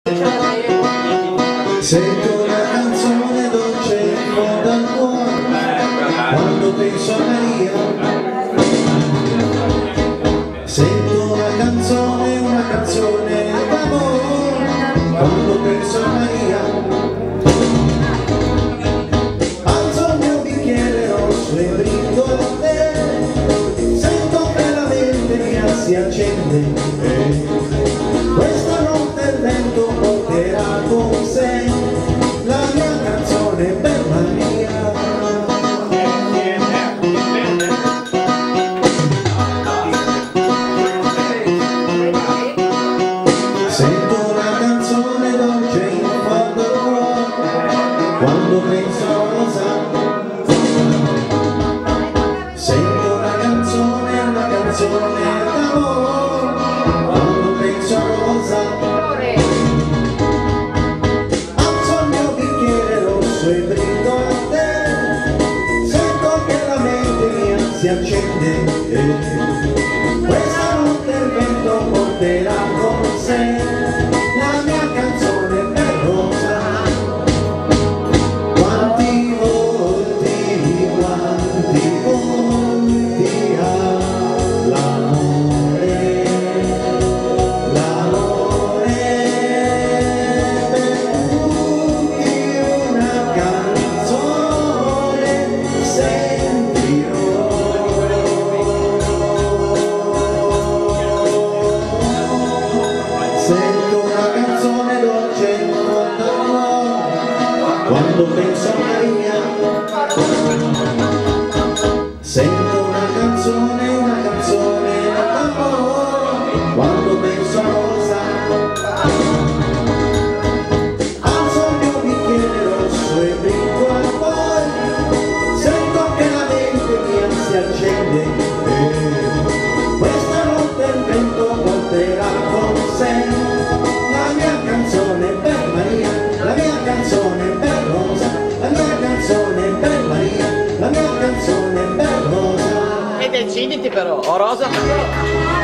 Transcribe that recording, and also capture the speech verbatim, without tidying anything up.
Sento una canzone dolce in fondo al cuore quando penso a Maria. Sento una canzone, una canzone d'amore quando penso a Maria. Alzo il mio bicchiere rosso e brindo a te, sento che la mente mia si accende e questa notte il vento porterà con sé la mia canzone per Maria. Sento una canzone dolce in fondo al cuore quando penso a Rosa. Sento una canzone, una canzone d'amore quando penso a Rosa. Alzo il mio bicchiere rosso e brindo a te, sento che la mente mia si accende e questa notte il vento porterà con sé la mia canzone per Rosa. Quanti volti, quanti volti ha l'amore, l'amore per tutti una canzone sentirò. Sento una canzone dolce in fondo al cuore quando penso a Maria. Sento una canzone, una canzone d'amore quando penso a Rosa. Alzo il mio bicchiere rosso e brindo al cuore, sento che la mente mia si accende e questa notte il vento porterà con sé la mia canzone per Maria, la mia canzone per Rosa, la mia canzone per Maria, la mia canzone per Rosa. E deciditi però, o Rosa o